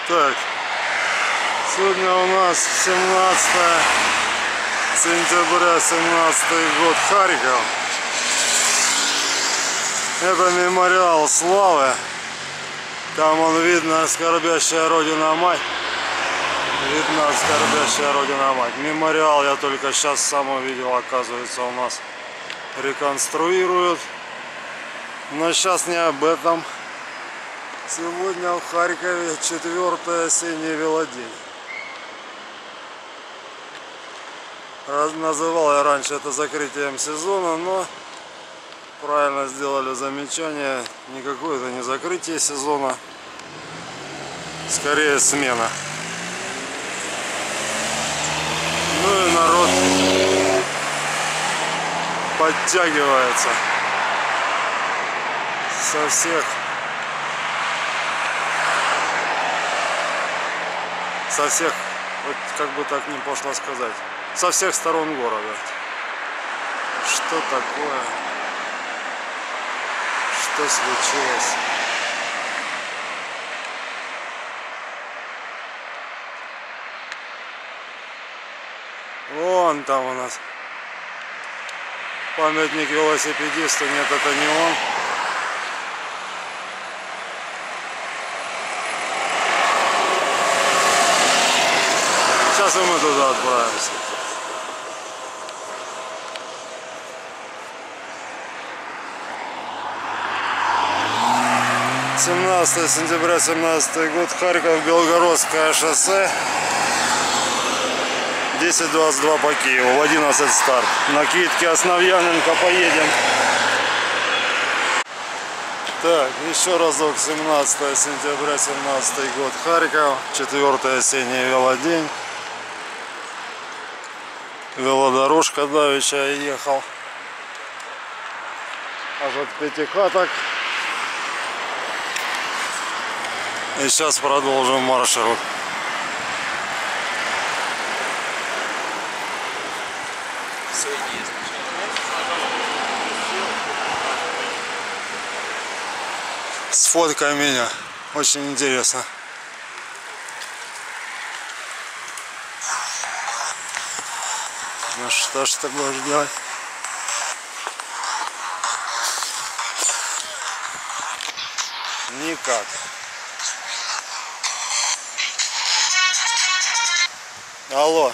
Так, сегодня у нас 17 сентября, 17 год, Харьков. Это мемориал славы. Там он видно, скорбящая Родина Мать. Видно, скорбящая Родина Мать. Мемориал я только сейчас сам увидел, оказывается, у нас реконструируют. Но сейчас не об этом. Сегодня в Харькове 4-й осенний велодень. Называл я раньше это закрытием сезона, но правильно сделали замечание. Никакое это не закрытие сезона, скорее смена. Ну и народ подтягивается со всех вот как бы так не пошло сказать, со всех сторон города. Что такое? Что случилось? Вон там у нас памятник велосипедисту. Нет, это не он. Сейчас и мы туда отправимся. (17 сентября, 17 год, Харьков, Белгородское шоссе, 10:22 по Киеву, в 11 старт. На Китке Основьяненко поедем. Так, еще разок. 17 сентября, 17 год, Харьков, 4-й осенний велодень. Велодорожка давеча ехал аж от Пятихаток. И сейчас продолжим маршрут. Сфоткай меня, очень интересно. Ну что ж ты будешь делать? Никак. Алло.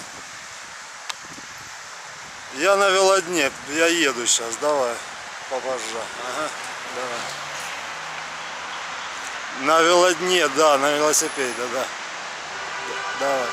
Я на велодне, я еду сейчас, давай, попозже. Ага, давай. На велодне, да, на велосипеде, да. Давай.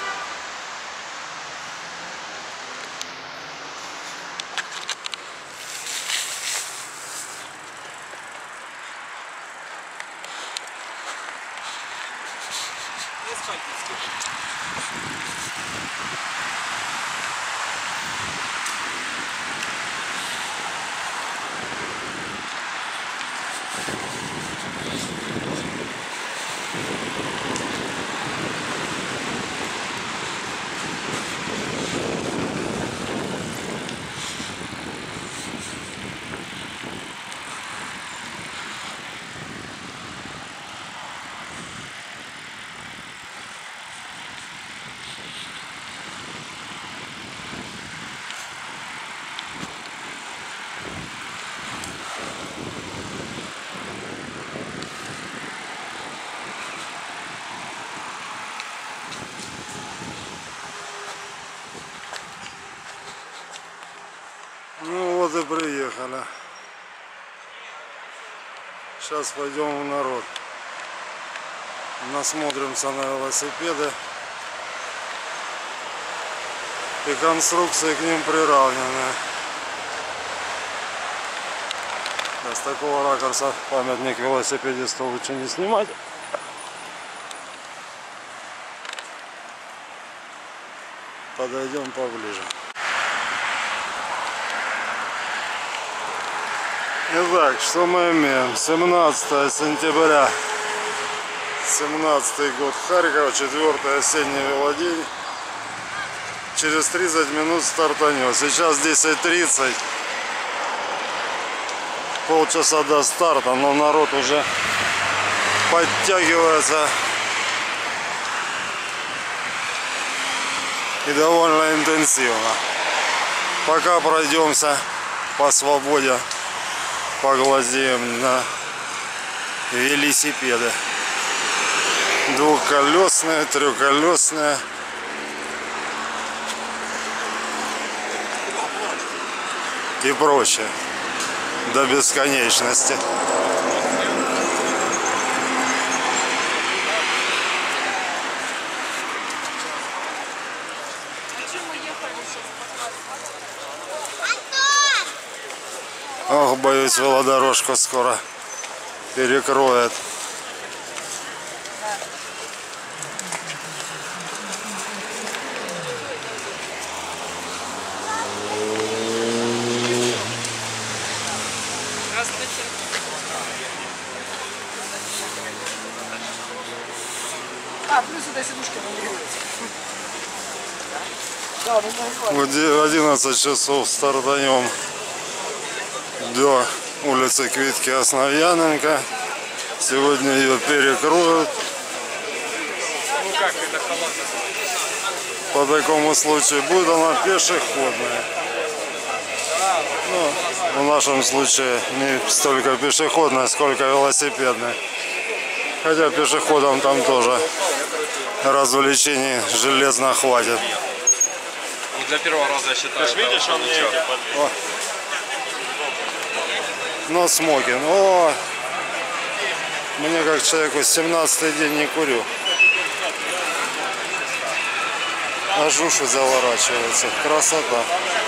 Ну вот и приехали. Сейчас пойдем в народ. Насмотримся на велосипеды. И конструкции к ним приравнены. С такого ракурса памятник велосипедисту лучше не снимать. Подойдем поближе. Итак, что мы имеем? 17 сентября, 17 год, Харьков, 4-й осенний велодень. Через 30 минут стартанет. Сейчас 10:30. Полчаса до старта, но народ уже подтягивается и довольно интенсивно. Пока пройдемся по свободе, поглазеем на велосипеды. Двухколесные, трехколесные. И прочее. До бесконечности. Ох, боюсь, велодорожку скоро перекроет. Плюс этой сидушки В 11 часов стартанем до улицы Квитки Основьяненко. Сегодня ее перекроют. По такому случаю будет она пешеходная. Ну, в нашем случае не столько пешеходная, сколько велосипедная. Хотя пешеходам там тоже развлечений железно хватит. Ну, для первого раза, я считаю. Ты видишь, он мне подвел. Но смокинг. О, мне как человеку 17-й день не курю. Аж уши заворачиваются. Красота.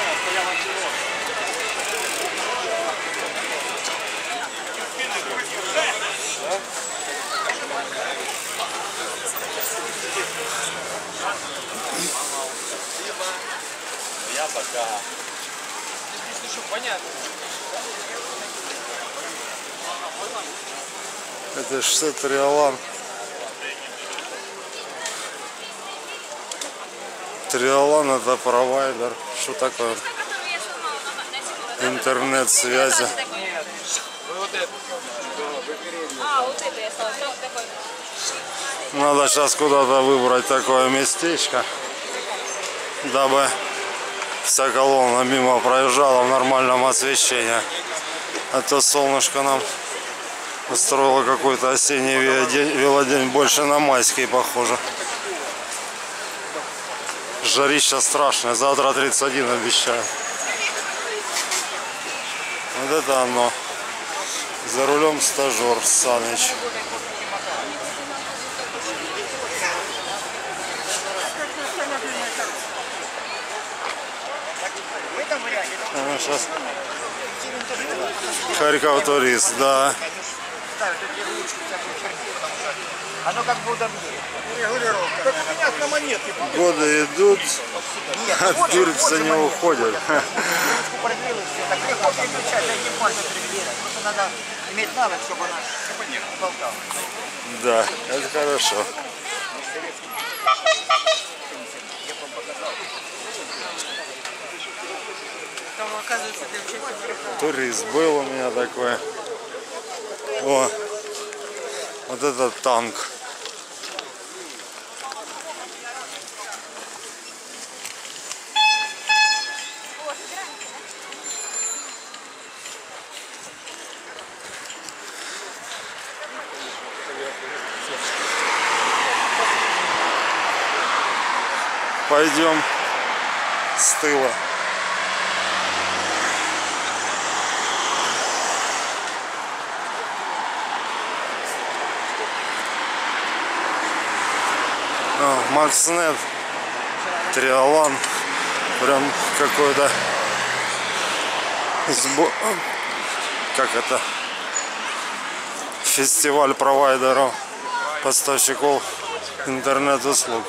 Я пока. Понятно. Это что, Триолан? Триолан — это провайдер. Что такое? Интернет-связи. Надо сейчас куда-то выбрать такое местечко, дабы вся колонна мимо проезжала в нормальном освещении. А то солнышко нам устроило какой-то осенний велодень, больше на майский похоже. Жарища страшная, завтра 31 обещаю. Вот это оно. За рулем стажер Саныч. Сейчас. Харьков турист, да. Оно как бы удобнее. Регулировка. Как у меня на монетке. Годы идут, а дурцы не уходят. Так легко переключать, одним пальцем перебирать. Просто надо иметь навык, чтобы она не болтала. Да, это хорошо. Там, оказывается, ты учился. Турист был у меня такой. О, вот этот танк. Пойдем с тыла. Макснет, Триолан, прям какой-то как это, фестиваль провайдеров, поставщиков интернет-услуг.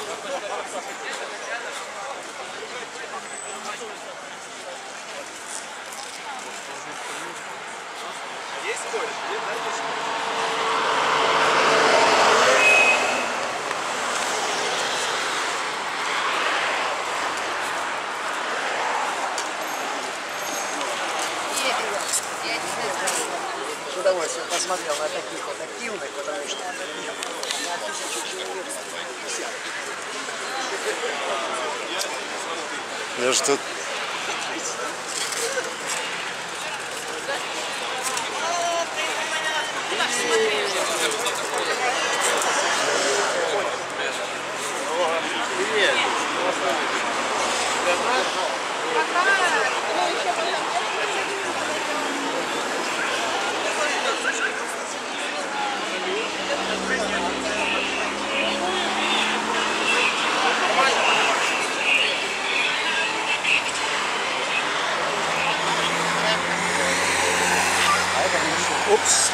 С удовольствием посмотрел на таких вот активных, потому что на 1000 человек 50. Я ж тут... Упс.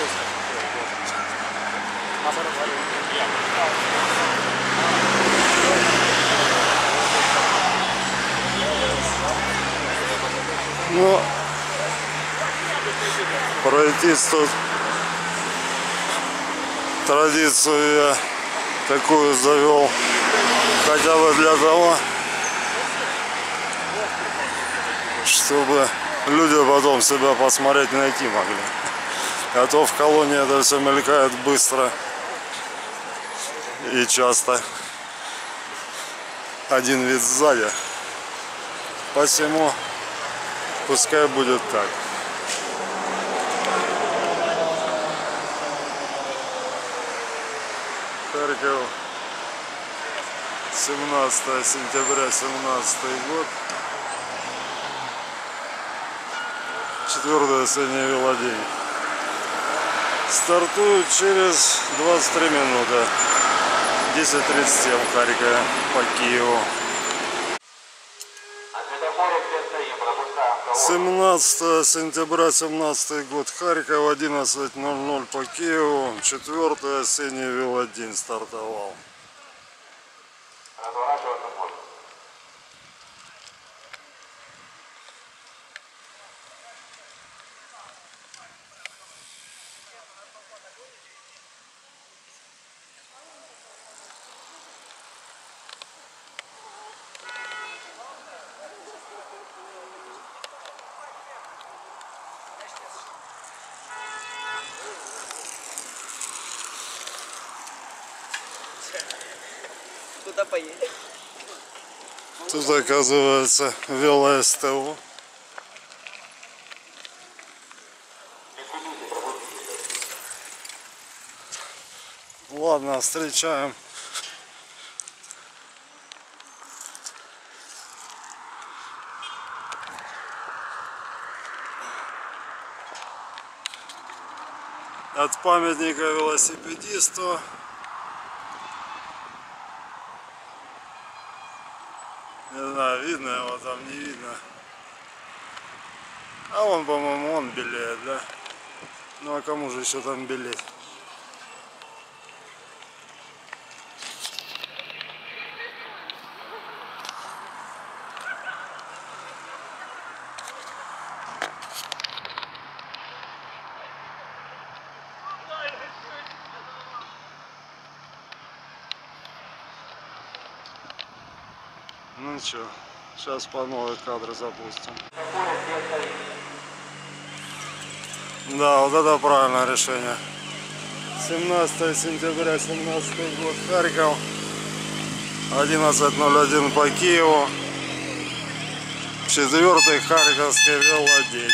Ну, пройти тут традицию я такую завел, хотя бы для того, чтобы люди потом себя посмотреть найти могли. А то в колонии это все мелькает быстро и часто. Один вид сзади. Посему пускай будет так. Харьков, 17 сентября 17 год. 4-й осенний велодень. Стартует через 23 минуты. 10:37 в Харькове по Киеву. 17 сентября 17 год. Харьков, 11:00 по Киеву. 4-й осенний велодень стартовал. Куда поедем? Тут, оказывается, вело-СТО. Ладно, встречаем. От памятника велосипедисту. Не знаю, видно его там, не видно. А он, по-моему, он белеет, да? Ну а кому же еще там белеть? Ну что, сейчас по новые кадры запустим. Да, вот это правильное решение. 17 сентября 17 год, Харьков. 11:01 по Киеву. 4-й Харьковский велодень.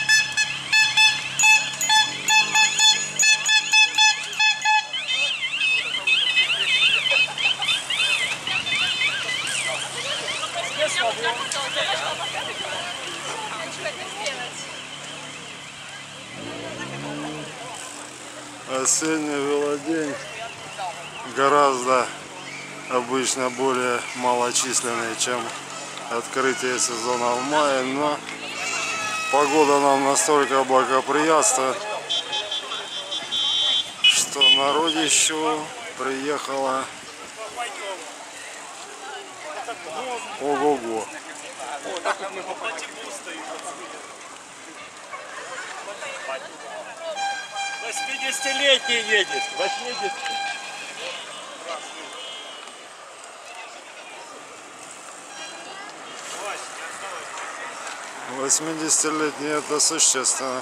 Осенний велодень гораздо обычно более малочисленный, чем открытие сезона в мае, но погода нам настолько благоприятствует, что народищу приехало ого-го. 80-летний едет. 80. 80-летний это существенно.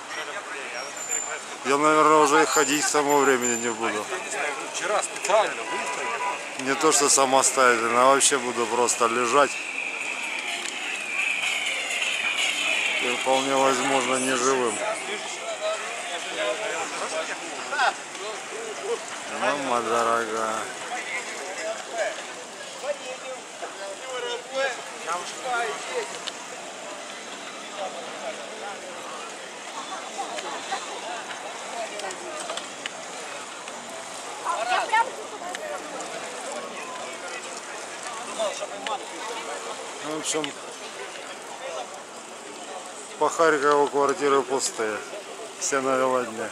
Я, наверное, уже и ходить к тому времени не буду. Вчера специально выставили. Не то что самостоятельно, а вообще буду просто лежать вполне возможно не живым. Мама дорогая. В общем, по Харькову квартиры пустые, все на велодне.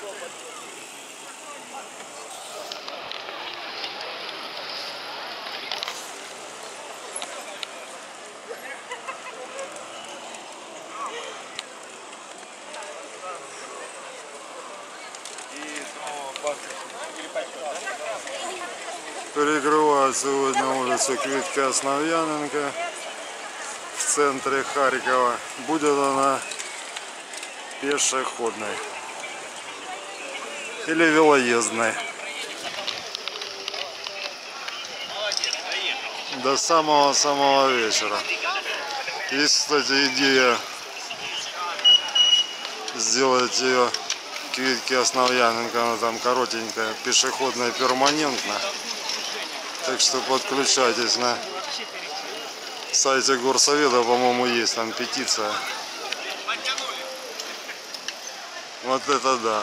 Перекрывают сегодня улицу Квитки Основьяненко в центре Харькова. Будет она пешеходной или велоездной. До самого вечера. Есть, кстати, идея сделать ее Квитки Основьяненко, она там коротенькая, пешеходная, перманентно. Так что подключайтесь на сайте Горсовета, по-моему, есть там петиция. Вот это да.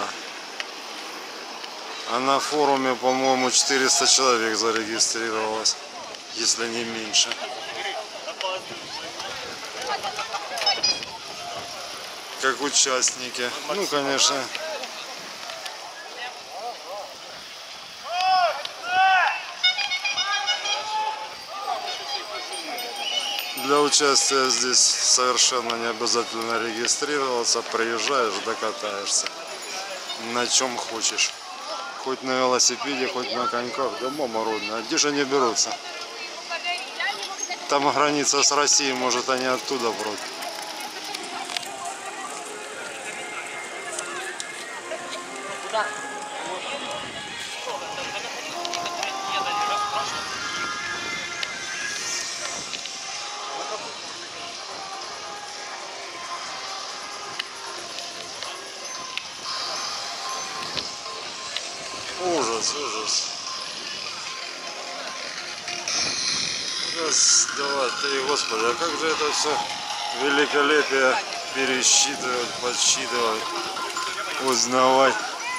А на форуме, по-моему, 400 человек зарегистрировалось, если не меньше. Как участники. Ну, конечно. Для участия здесь совершенно не обязательно регистрироваться. Приезжаешь, докатаешься. На чем хочешь. Хоть на велосипеде, хоть на коньках. Да мама родная. Где же они берутся? Там граница с Россией, может, они оттуда брут. Ужас, ужас. Раз, два, три, Господи, а как же это все великолепие пересчитывать, подсчитывать, узнавать.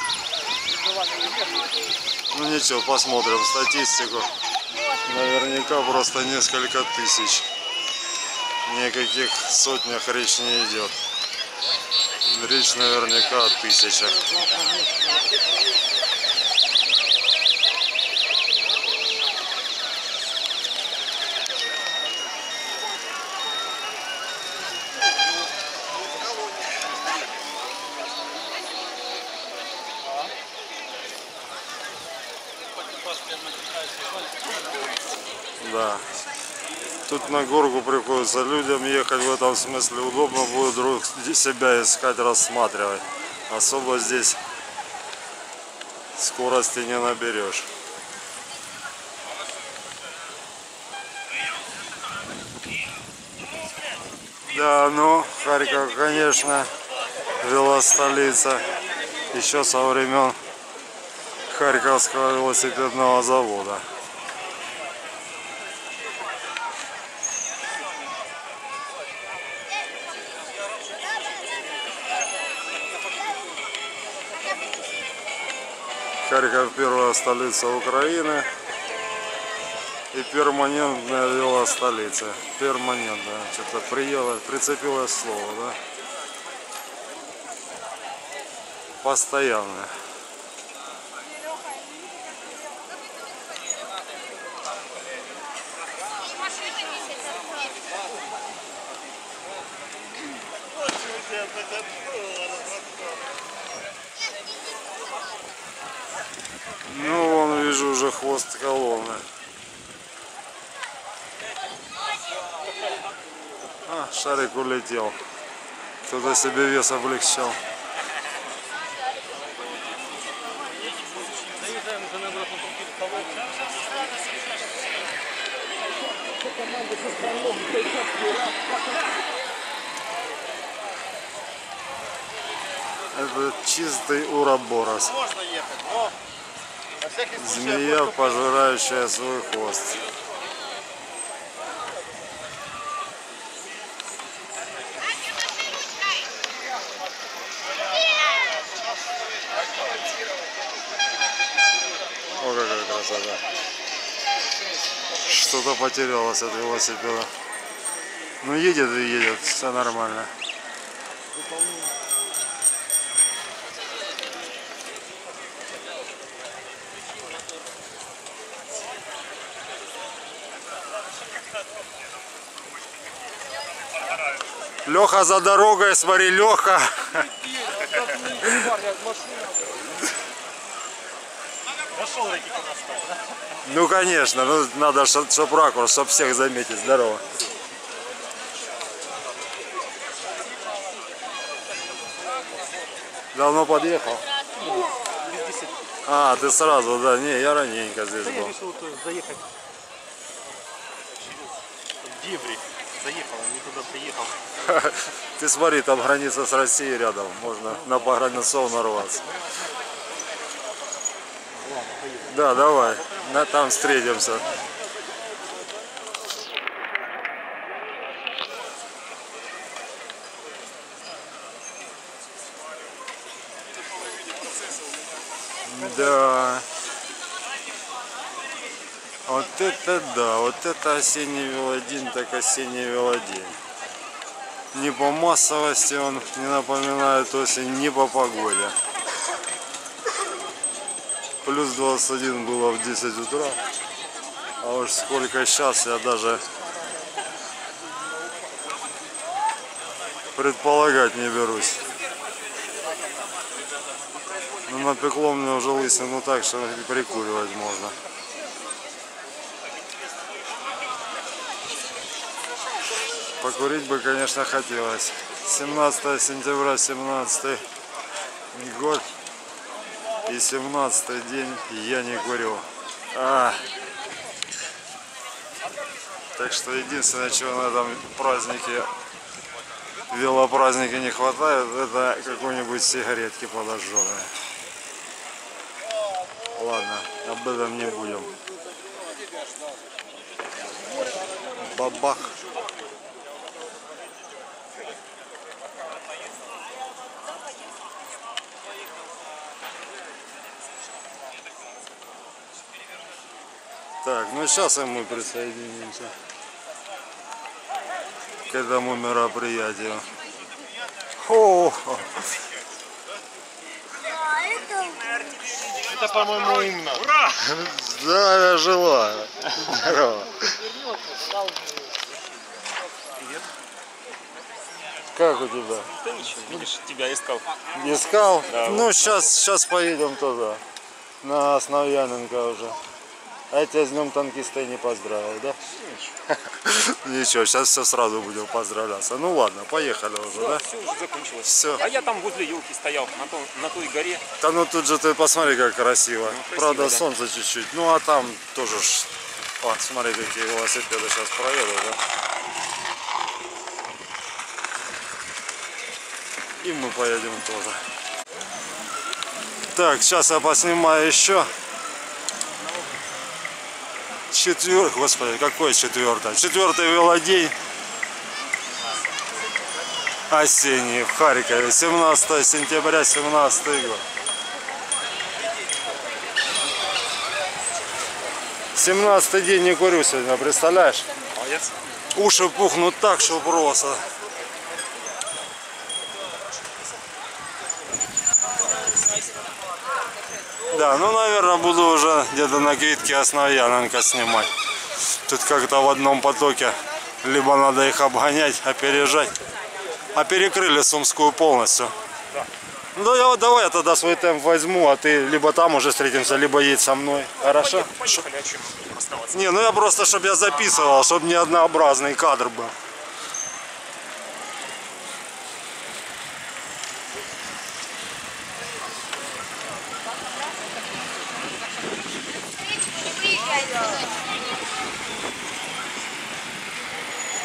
Ну ничего, посмотрим статистику. Наверняка просто несколько тысяч. Ни о каких сотнях речь не идет. Речь наверняка о тысячах. Да. Тут на горку приходится людям ехать, в этом смысле удобно будет друг себя искать, рассматривать. Особо здесь скорости не наберешь. Да, ну, Харьков, конечно, велостолица. Еще со времен Харьковского велосипедного завода. Харьков — первая столица Украины и перманентная велостолица. Перманентная. Что-то прицепилось слово, да? Постоянно. Ну, вон вижу уже хвост колонны. А, шарик улетел. Кто-то себе вес облегчал. Это чистый уроборос. Можно ехать, но на всякий случай Змея, пожирающая свой хвост. О, какая красота. Что-то потерялось от велосипеда. Ну едет и едет, все нормально. Леха за дорогой, смотри, Леха. нашел таки настал, да? Ну конечно, ну надо, чтоб ракурс, чтоб всех заметить. Здорово. Давно подъехал? Без 10. А, ты сразу, да? Не, я раненько здесь Да я был. решил заехать в дебри. Заехал, не туда приехал. Ты смотри, там граница с Россией рядом. Можно на погранцов нарваться. Да, давай. Там встретимся. Да. Вот это да, вот это осенний велодень, так осенний велодень. Ни по массовости он не напоминает осень, ни по погоде. Плюс 21 было в 10 утра. А уж сколько сейчас я даже предполагать не берусь. Ну, напекло мне уже лысину так, что прикуривать можно. Покурить бы, конечно, хотелось. 17 сентября, 17 год. И 17-й день я не курю. Так что единственное, чего на этом празднике, велопразднике не хватает, это какой-нибудь сигаретки подожженной. Ладно, об этом не будем. Бабах. Так, ну сейчас и мы присоединимся к этому мероприятию. О! Это, по-моему, умно. Ура! Да, я желаю. Здорово. Как у тебя? Да ничего, видишь, тебя искал. Искал? Да, Ну, вот сейчас поедем туда. На Основьяненко уже. А я тебя с днем танкиста и не поздравил, да? Ничего, сейчас все сразу будем поздравляться. Ну ладно, поехали уже, да? Все уже закончилось. Все. А я там возле елки стоял, на той горе. Да ну тут же ты посмотри, как красиво. красиво, Правда, да. солнце чуть-чуть. Ну а там тоже ж... О, смотри, какие велосипеды сейчас проедут, да? И мы поедем тоже. Так, сейчас я поснимаю еще. Господи, какой четвертый? Четвертый велодень. Осенний в Харькове. 17 сентября, 17 год. 17-й день не курю сегодня, представляешь? Молодец. Уши пухнут так, что просто. Да, ну, наверное, буду уже где-то на Квитке Основьяненко снимать. Тут как-то в одном потоке. Либо надо их обгонять, опережать. А перекрыли Сумскую полностью. Ну, давай я тогда свой темп возьму, а ты либо там уже встретимся, либо едь со мной. Хорошо? Поехали, о чем оставаться. Не, ну я просто, чтобы я записывал, чтобы не однообразный кадр был.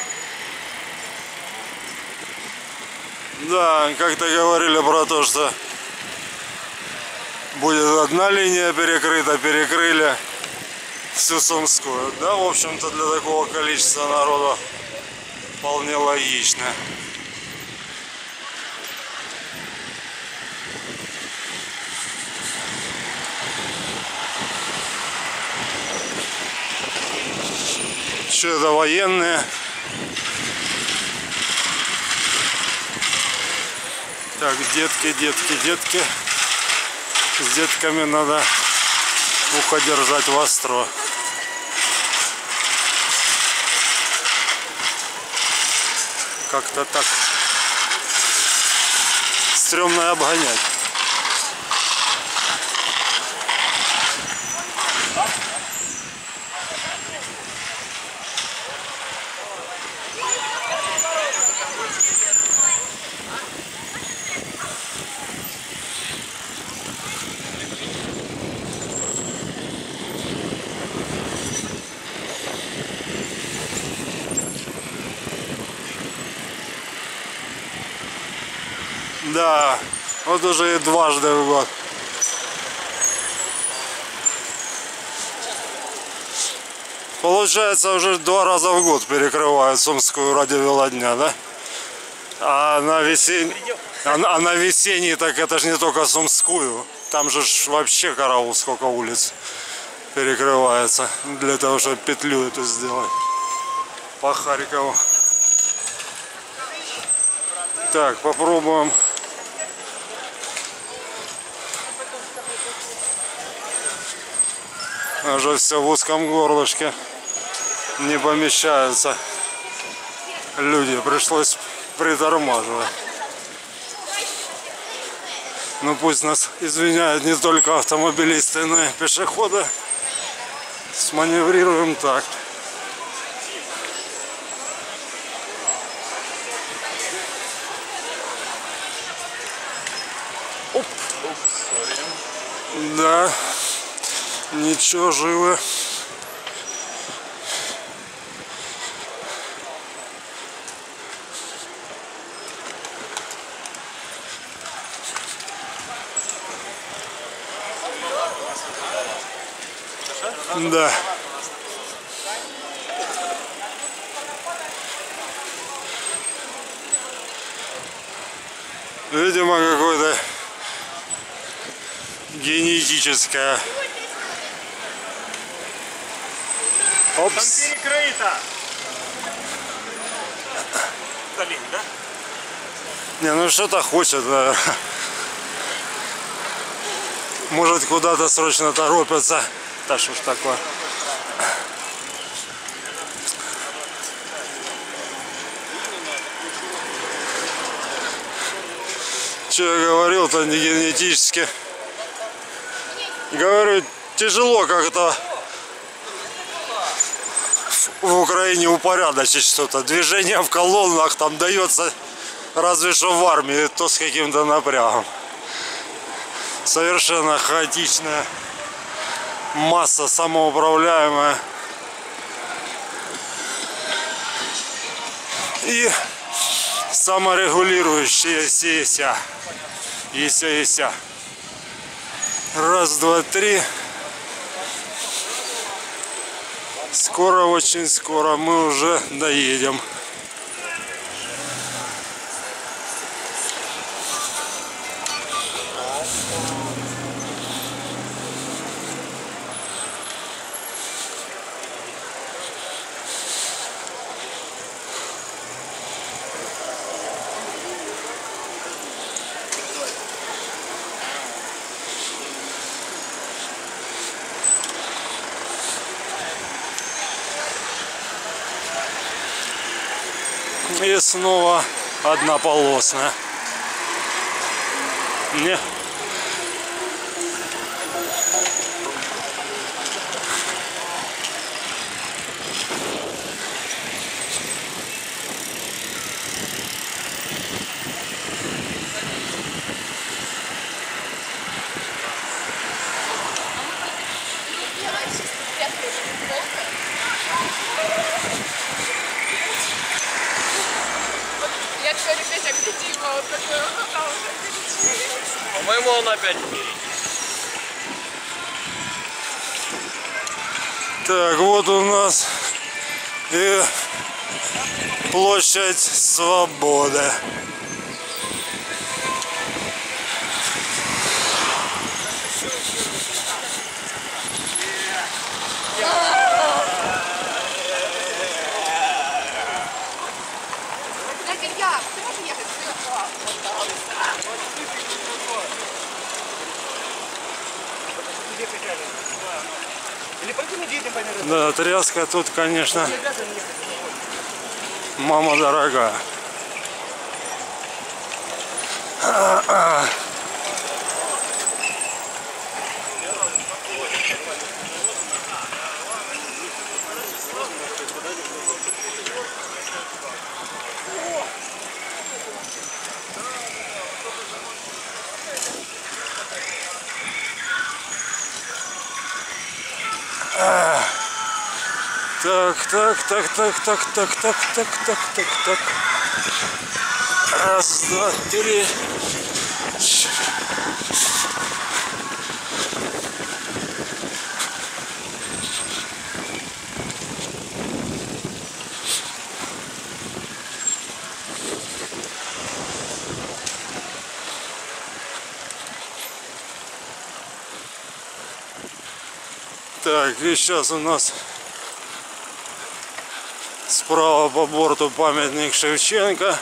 Да, как-то говорили про то, что будет одна линия перекрыта, перекрыли всю Сумскую. Да, в общем-то, для такого количества народа вполне логично. Что это, военные? Так, детки, детки, детки. С детками надо ухо держать востро. Как-то так стрёмно обгонять. Да, вот уже и дважды в год. Получается, уже 2 раза в год перекрывают Сумскую ради велодня, да? А на весенний, так это же не только Сумскую. Там же вообще караул, сколько улиц перекрывается для того, чтобы петлю эту сделать по Харькову. Так, попробуем. Уже все в узком горлышке, не помещаются люди, пришлось притормаживать. Ну пусть нас извиняют не только автомобилисты, но и пешеходы. Сманеврируем так. Оп. Да. Ничего, живы. Да. Видимо, какое-то генетическое. Опс. Там перекрыто. Сталин, да? Не, ну что-то хочет, наверное. Может, куда-то срочно торопятся. Да что ж такое. Что я говорил-то, не генетически. Говорю, тяжело как-то в Украине упорядочить что-то. Движение в колоннах там дается разве что в армии, то с каким-то напрягом. Совершенно хаотичная масса, самоуправляемая. И саморегулирующаяся. Ися. Раз, два, три. Скоро, очень скоро мы уже доедем. И снова однополосная. Не. Я говорю, Петя, где Дима? Вот такой, он уже. По-моему, он опять впереди. Так, вот у нас и площадь Свободы. Или пойдем едем по миру? Да, тряска тут, конечно, мама дорогая. Так. Раз, два, три. Так, и сейчас у нас справа по борту памятник Шевченко.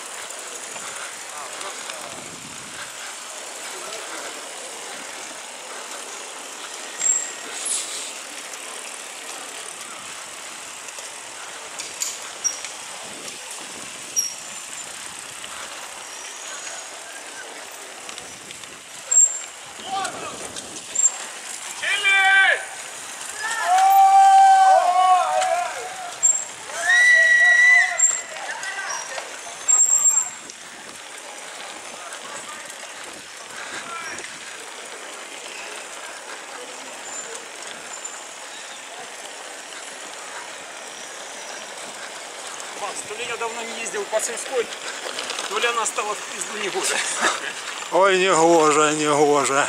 То ли я давно не ездил по Сумской, то ли она стала в пизду негоже. Ой, негоже.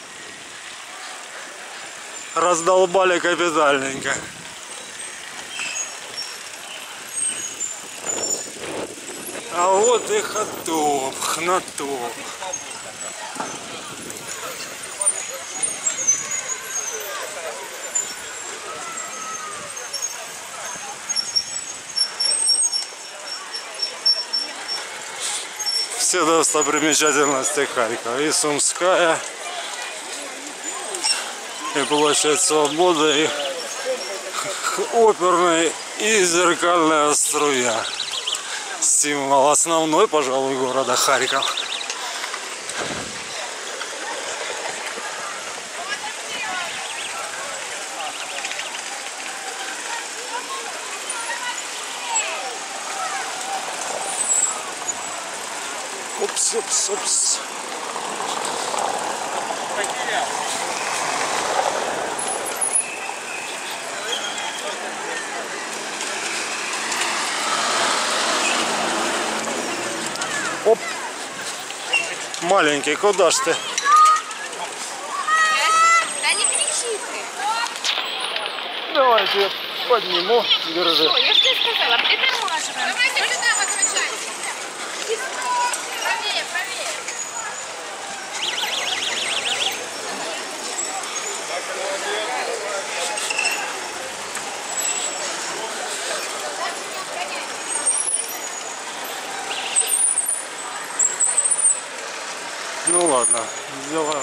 Раздолбали капитальненько. А вот и хатоп, хнатоп. Все достопримечательности Харькова. И Сумская, и площадь Свободы, и оперная, и зеркальная струя. Символ основной, пожалуй, города Харьков. Упс. Оп. Маленький, куда ж ты? Да не кричи ты. Давайте подниму, держи. Ой, я же тебе сказала, притормаживаем. Давайте сюда возвращайтесь. Правее. Ну ладно, сделаем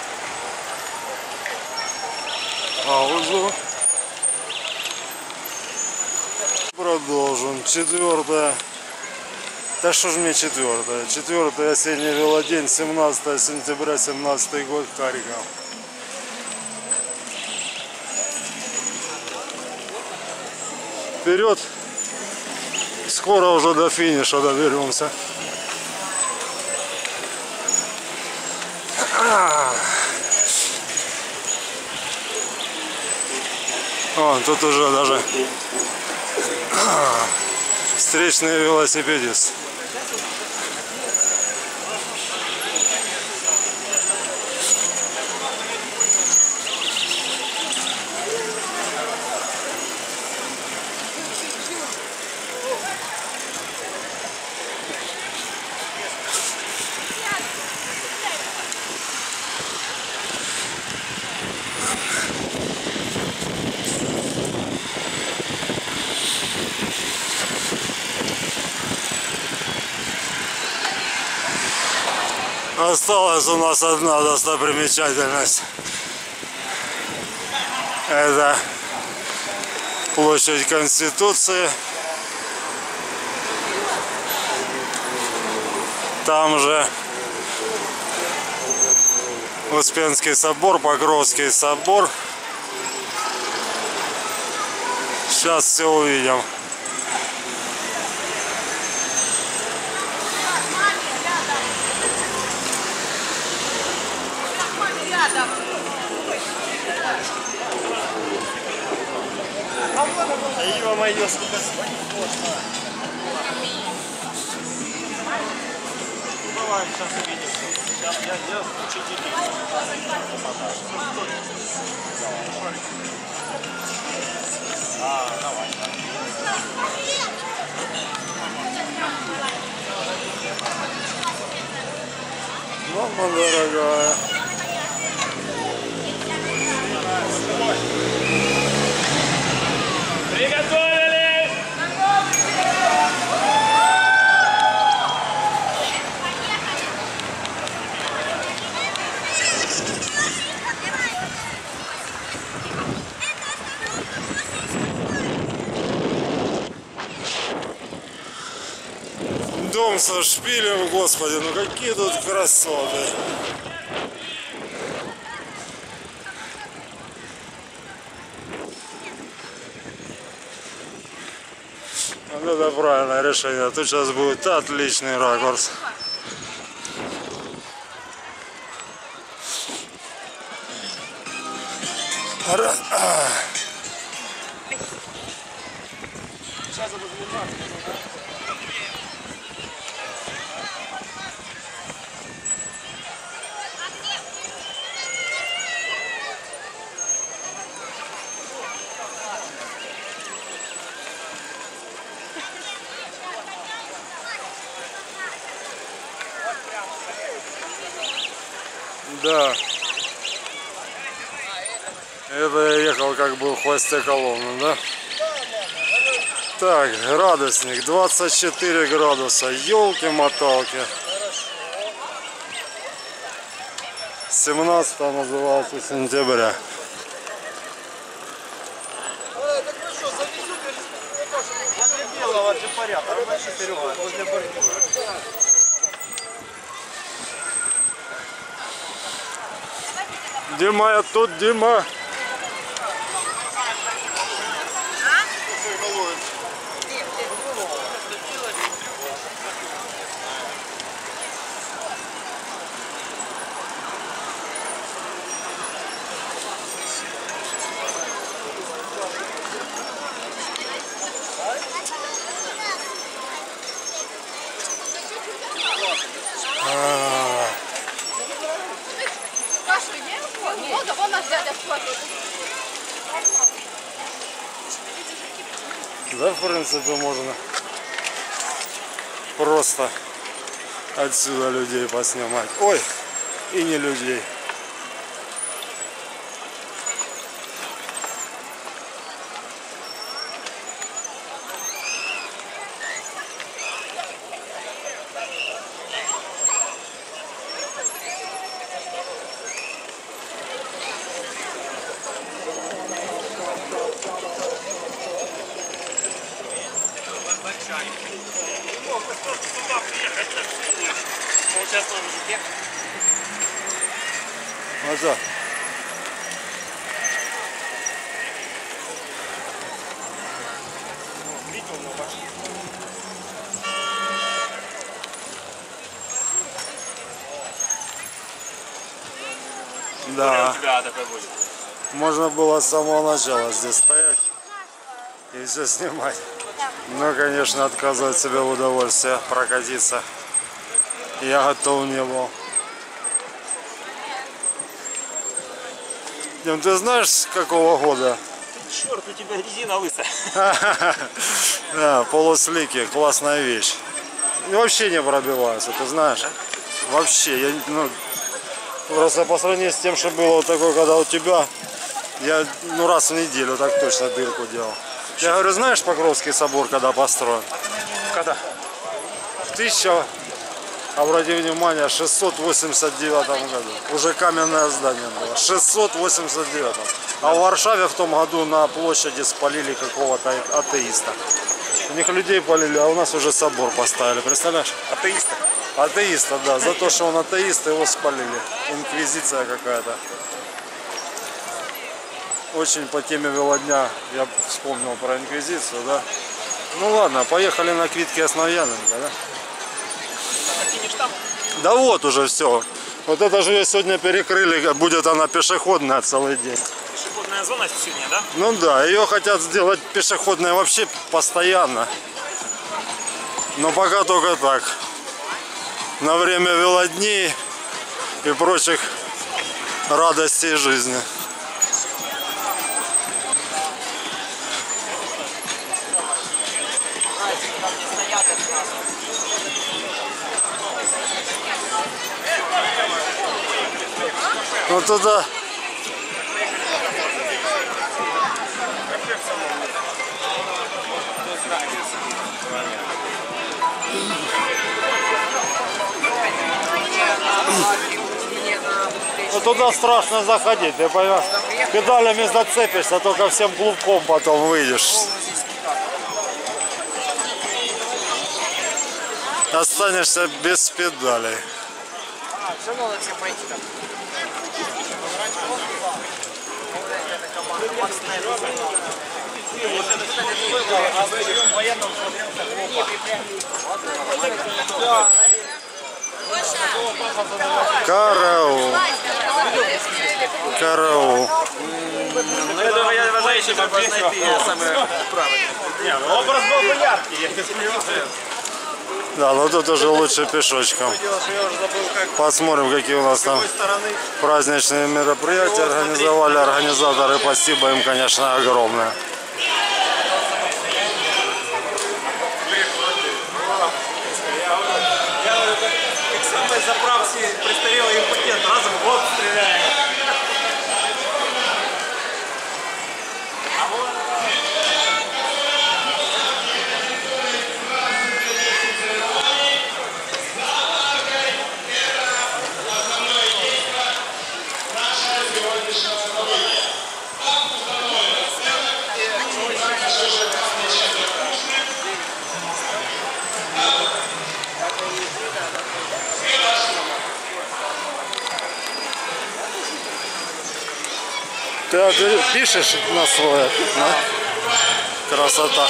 паузу. Продолжим. 4. Да что ж мне 4? 4 осенний велодень, 17 сентября, 17 год, Харьков. Вперед! Скоро уже до финиша доберемся. Вон, тут уже даже встречный велосипедист. Осталась у нас одна достопримечательность. Это площадь Конституции. Там же Успенский собор, Покровский собор. Сейчас все увидим. Ё-моё, сколько давай, сейчас увидим. Сейчас я кучу детей. Давай. Мама дорогая. Приготовились! Дом со шпилем, господи, ну какие тут красоты. Вот это правильное решение. Тут сейчас будет отличный ракурс. Да. Это я ехал как бы в хвосте колонны, да? Так, градусник 24 градуса. Ёлки-моталки. 17 назывался сентября. Белого джипаря, тормози, Серега, возле бордюра. Дима, я тут, Дима. Вон наш дядя смотрит. Да, в принципе, можно просто отсюда людей поснимать. Ой, и не людей. Поучаствовал в жуке. Ну что? Видел, но ваш. Да. У тебя такой будет. Можно было с самого начала здесь стоять и все снимать. Но, конечно, отказывать себе в удовольствие прокатиться я готов не был. Дим, ты знаешь, с какого года? Черт, у тебя резина лысая. Да, полуслики, классная вещь. Вообще не пробиваются, ты знаешь? Вообще, просто по сравнению с тем, что было вот такое, когда у тебя, я раз в неделю так точно дырку делал. Я говорю, знаешь, Покровский собор когда построен? Когда? В Обрати внимание, в 689 году. Уже каменное здание было. 689. А в Варшаве в том году на площади спалили какого-то атеиста. У них людей полили, а у нас уже собор поставили. Представляешь? Атеисты. Атеиста, да. За то, что он атеист, его спалили. Инквизиция какая-то. Очень по теме Велодня я вспомнил про инквизицию, да. Ну ладно, поехали на Квитки Основьяненко, да? Да вот уже все. Вот это же ее сегодня перекрыли, будет она пешеходная целый день. Пешеходная зона сегодня, да? Ну да, ее хотят сделать пешеходной вообще постоянно. Но пока только так. На время велодней и прочих радостей жизни. Ну туда. Ну туда страшно заходить, ты понимаешь? Педалями зацепишься, только всем клубком потом выйдешь. Останешься без педалей. Все равно надо все пойти там. Караул. Караул. Ну, я думаю, я вважаю, що треба знайти саме правильно. Ні, ну, образ був би яркий, я не сміявся. Да, но тут уже лучше пешочком. Дело, что я уже забыл, как Посмотрим, какие у нас с там какой стороны. праздничные мероприятия организовали организаторы. Спасибо им, конечно, огромное. Я как самый заправский престарелый импотент, разом в год стреляю. Ты пишешь на свое? Да? Красота.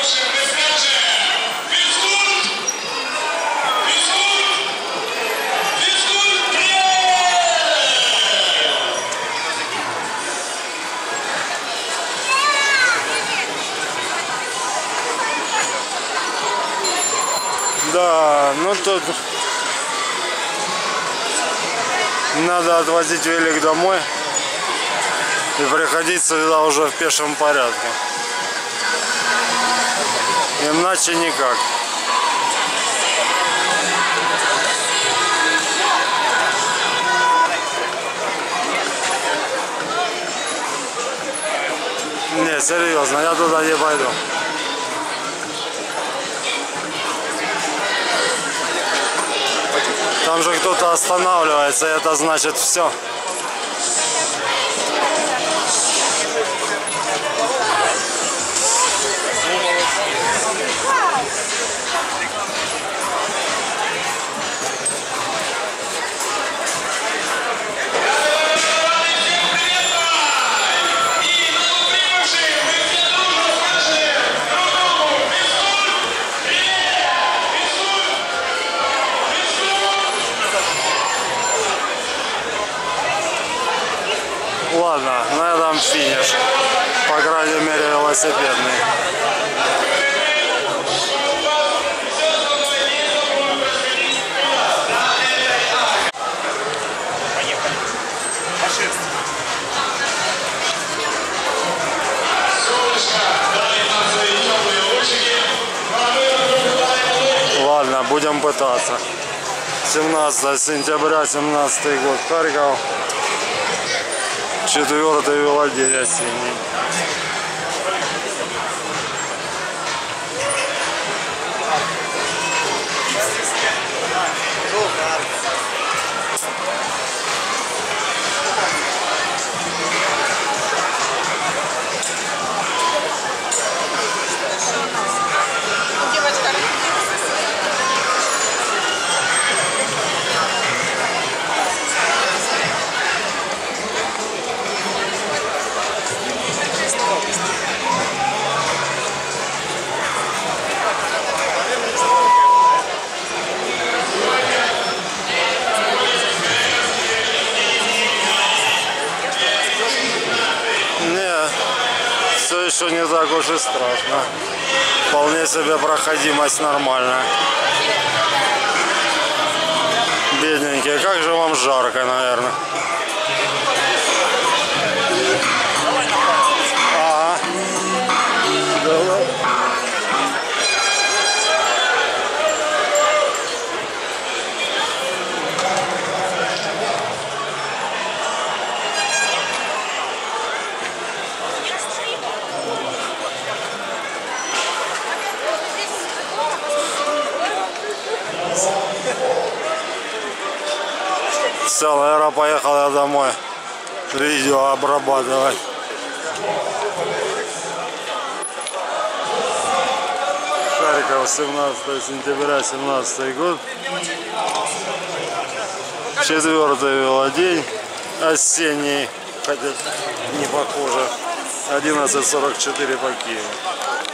Да, ну тут надо отвозить велик домой и приходить сюда уже в пешем порядке. Иначе никак. Не, серьезно, я туда не пойду. Там же кто-то останавливается, и это значит все. Ладно, на этом финиш. По крайней мере, велосипедный. Поехали. По шерсти. Ладно, будем пытаться. 17 сентября, 17 год, Харьков. 4-й велодень осенний. уж и страшно. Вполне себе проходимость нормальная. Бедненькие, как же вам жарко, наверное. Ага. Давай. Все, наверное, поехал я домой видео обрабатывать. Харьков, 17 сентября 17 год. 4-й велодень, осенний, хотя не похоже. 11:44 по Киеву.